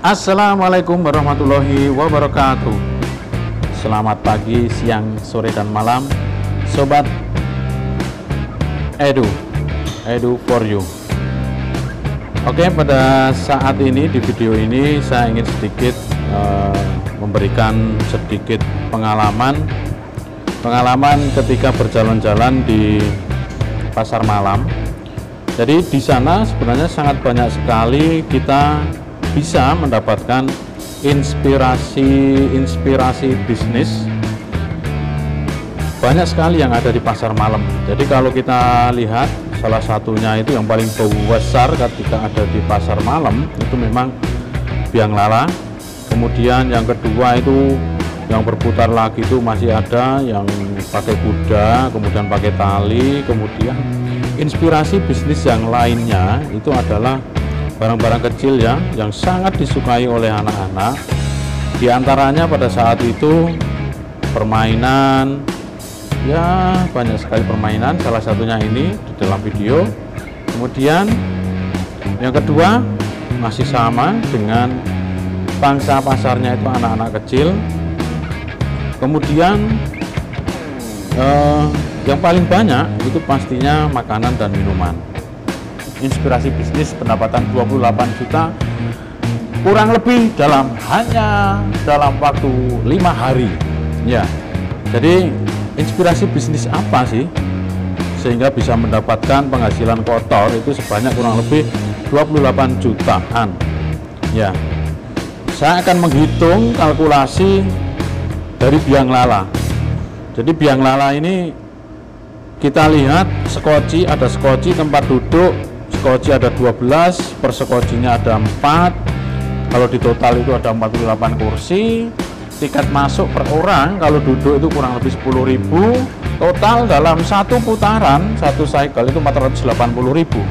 Assalamualaikum warahmatullahi wabarakatuh. Selamat pagi, siang, sore, dan malam Sobat Edu for you. Oke, pada saat ini di video ini saya ingin sedikit memberikan sedikit pengalaman ketika berjalan-jalan di pasar malam. Jadi di sana sebenarnya sangat banyak sekali kita bisa mendapatkan inspirasi bisnis. Banyak sekali yang ada di pasar malam. Jadi kalau kita lihat salah satunya itu yang paling besar ketika ada di pasar malam itu memang biang lala. Kemudian yang kedua itu yang berputar lagi itu masih ada yang pakai kuda, kemudian pakai tali. Kemudian inspirasi bisnis yang lainnya itu adalah barang-barang kecil ya, yang sangat disukai oleh anak-anak. Di antaranya pada saat itu permainan, ya banyak sekali permainan, salah satunya ini di dalam video. Kemudian yang kedua masih sama dengan pangsa pasarnya itu anak-anak kecil. Kemudian yang paling banyak itu pastinya makanan dan minuman. Inspirasi bisnis pendapatan 28 juta kurang lebih hanya dalam waktu 5 hari ya. Jadi inspirasi bisnis apa sih sehingga bisa mendapatkan penghasilan kotor itu sebanyak kurang lebih 28 jutaan ya. Saya akan menghitung kalkulasi dari biang lala. Jadi biang lala ini kita lihat skoci, ada skoci tempat duduk, skoci ada 12, per skocinya ada 4. Kalau di total itu ada 48 kursi. Tiket masuk per orang kalau duduk itu kurang lebih 10.000. Total dalam satu putaran, satu cycle itu 480.000.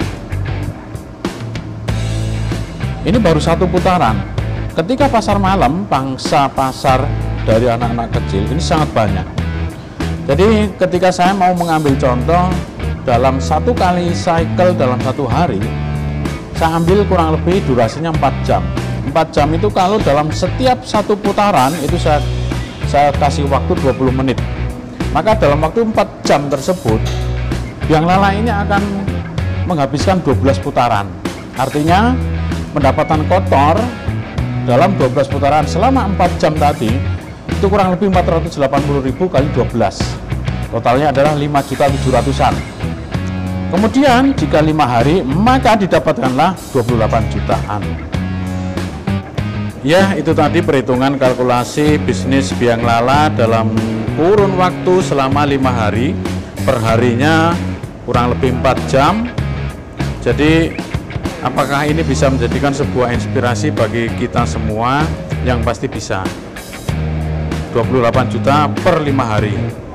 Ini baru satu putaran. Ketika pasar malam, pangsa pasar dari anak-anak kecil ini sangat banyak. Jadi ketika saya mau mengambil contoh dalam satu kali cycle dalam satu hari, saya ambil kurang lebih durasinya 4 jam. 4 jam itu kalau dalam setiap satu putaran itu saya kasih waktu 20 menit. Maka dalam waktu 4 jam tersebut biang lala ini akan menghabiskan 12 putaran. Artinya pendapatan kotor dalam 12 putaran selama 4 jam tadi itu kurang lebih 480.000 kali 12. Totalnya adalah 5.700.000-an. Kemudian jika 5 hari maka didapatkanlah 28 jutaan. Ya, itu tadi perhitungan kalkulasi bisnis biang lala dalam kurun waktu selama 5 hari. Perharinya kurang lebih 4 jam. Jadi apakah ini bisa menjadikan sebuah inspirasi bagi kita semua? Yang pasti bisa. 28 juta per 5 hari.